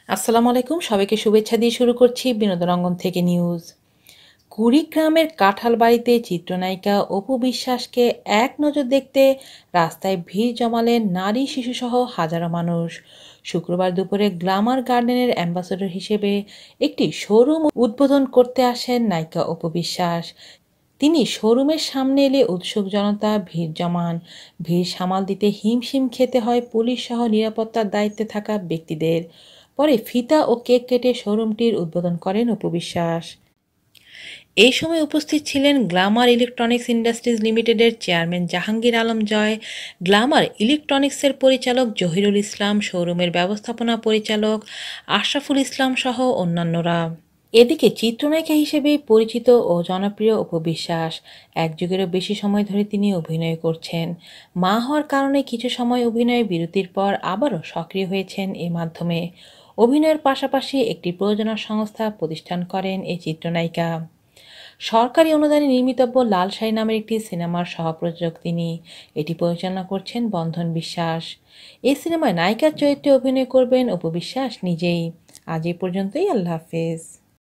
আসসালামু আলাইকুম, সবাইকে শুভেচ্ছা দিয়ে শুরু করছি বিনোদন অঙ্গন থেকে নিউজ। কুড়িগ্রামের কাঁঠাল বাড়িতে চিত্রনায়িকা অপু বিশ্বাসকে এক নজর দেখতে রাস্তায় ভিড় জমালেন নারী শিশুসহ হাজারো মানুষ। শুক্রবার দুপুরে গ্ল্যামার গার্ডেনের অ্যাম্বাসেডর হিসেবে একটি শোরুম উদ্বোধন করতে আসেন নায়িকা অপু বিশ্বাস। তিনি শোরুমের সামনে এলে উৎসুক জনতা ভিড় জমান। ভিড় সামাল দিতে হিমশিম খেতে হয় পুলিশ সহ নিরাপত্তার দায়িত্বে থাকা ব্যক্তিদের। পরে ফিতা ও কেক কেটে শোরুমটির উদ্বোধন করেন অপু বিশ্বাস। এই সময় উপস্থিত ছিলেন গ্ল্যামার ইলেকট্রনিক্স ইন্ডাস্ট্রিজ লিমিটেডের চেয়ারম্যান জাহাঙ্গীর আলম জয়, গ্ল্যামার ইলেকট্রনিক্সের পরিচালক জহিরুল ইসলাম, শোরুমের ব্যবস্থাপনা পরিচালক আশরাফুল ইসলাম সহ অন্যান্যরা। এদিকে চিত্রনায়িকা হিসেবে পরিচিত ও জনপ্রিয় অপু বিশ্বাস এক যুগেরও বেশি সময় ধরে তিনি অভিনয় করছেন। মা হওয়ার কারণে কিছু সময় অভিনয়ে বিরতির পর আবারও সক্রিয় হয়েছেন এ মাধ্যমে। অভিনয়ের পাশাপাশি একটি প্রযোজনা সংস্থা প্রতিষ্ঠান করেন এই চিত্রনায়িকা। সরকারি অনুদানে নির্মিতব্য লাল শাহী নামের একটি সিনেমার সহপ্রযোজক তিনি। এটি পরিচালনা করছেন বন্ধন বিশ্বাস। এই সিনেমায় নায়িকার চরিত্রে অভিনয় করবেন অপু বিশ্বাস নিজেই। আজ এই পর্যন্তই, আল্লাহ হাফেজ।